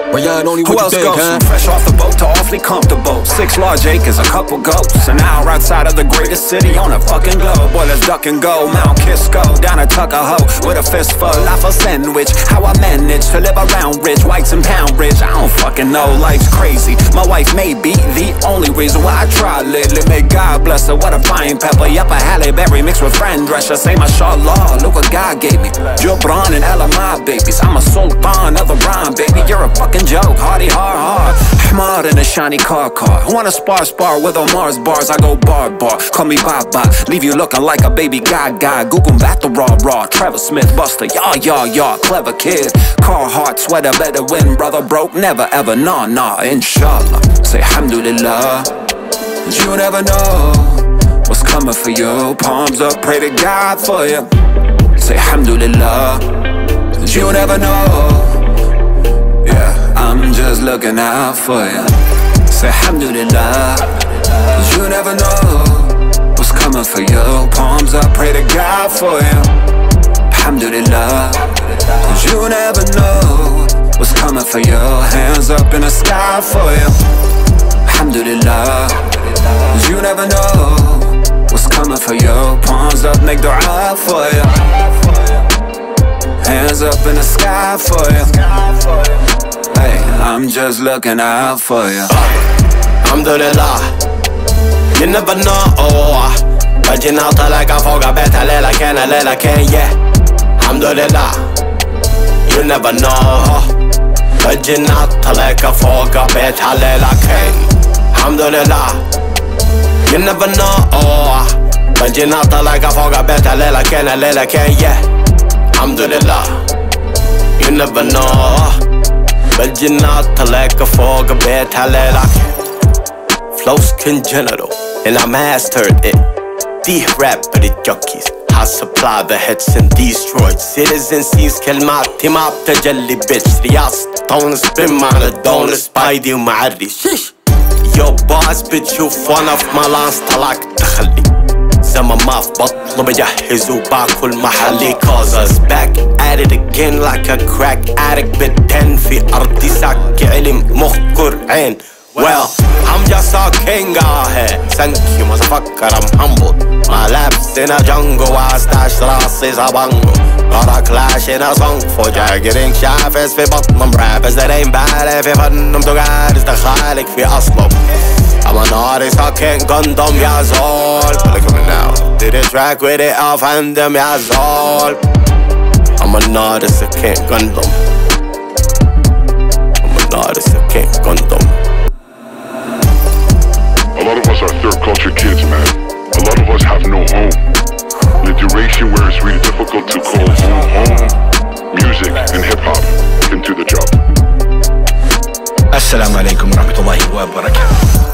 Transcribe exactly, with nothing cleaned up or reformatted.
But yeah, only who else goes from fresh off the boat to awfully comfortable? Six large acres, a couple goats, an hour outside of the greatest city on the fucking globe. Boy, let's duck and go, Mount Kisco, down to Tuckahoe with a fistful of a sandwich. How I manage to live around rich, whites and pound rich, I don't fucking know, life's crazy. My wife may be the only reason why I try lately. May God bless her, what a fine pepper. Yup, a Halle Berry mixed with Fran Drescher. Say mashallah, look what God gave me. Jubran and Ella, my babies. I'm a sultan of the rhyme, baby. You're a fucking joke, hardy, hard, hard. Ahmad in a shiny car car. Wanna spar, spar with Omar's bars. I go bar, bar. Call me Baba. Leave you looking like a baby gaga. Google back the raw, raw. Trevor Smith, Buster. Yaw, yaw, yaw. Clever kid. Carhartt sweater, better win, brother. Broke, never ever. Nah, nah, inshallah. Say alhamdulillah. You never know what's coming for you. Palms up, pray to God for you. Say alhamdulillah. You never know. Yeah, I'm just looking out for you. Say alhamdulillah. You never know what's coming for you. Palms up, pray to God for you. Alhamdulillah. You never know what's coming for you. Hands up in the sky for you. Alhamdulillah. You never know what's coming for you. Palms up, make dua for you. Hands up in the sky for you. Hey, I'm just looking out for you. Alhamdulillah. You never know. بجينا طلعك فوق بيتها ليلة كان ليلة كان yeah. Alhamdulillah. You never know. بجينا طلعك فوق بيتها ليلة كان. Alhamdulillah. You never know. بجينا طلعك فوق بيتها ليلة كان ليلة كان yeah. Alhamdulillah. You never know. بجينا طلعك فوق بيتها ليلة كان. Flows congenital and I mastered it. دي rap for the jockeys. I supply the hits and destroyed citizen sees كلماتي ما بتجلي bitch. رياض طونس بمعنى الدون سبايدي ومعري شيش. Yo boss بتشوف one of my lines طلعك تخلي زمن ما في بطل بجهز وباكل محلي. Cause us back at it again like a crack addict. بالتن في أرضي ساكي علم مخ قرعين. Well, I'm just a king out here. Thank you, motherfucker, I'm humbled. My laps in a jungle, I stash راسي زبانجو. Got a clash in a song for جاكرين شافز في بطنم. rappers that ain't bad في فنم تجارس دخالك في أصلهم. I'm an artist, I can't Gundam يا زول. Look at me now, did a track with it off and them يا زول. I'm an artist, I can't Gundam. I'm an artist, I can't Gundam. A lot of us are third culture kids, man. A lot of us have no home. The duration where it's really difficult to call home home, music and hip-hop can do the job. السلام عليكم ورحمة الله وبركاته.